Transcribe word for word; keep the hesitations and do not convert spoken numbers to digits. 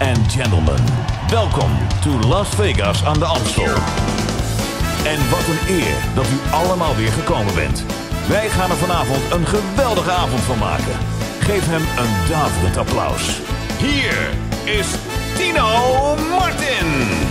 and gentlemen, welkom to Las Vegas aan de Amstel. En wat een eer dat u allemaal weer gekomen bent. Wij gaan er vanavond een geweldige avond van maken. Geef hem een daverend applaus. Hier is Tino Martin.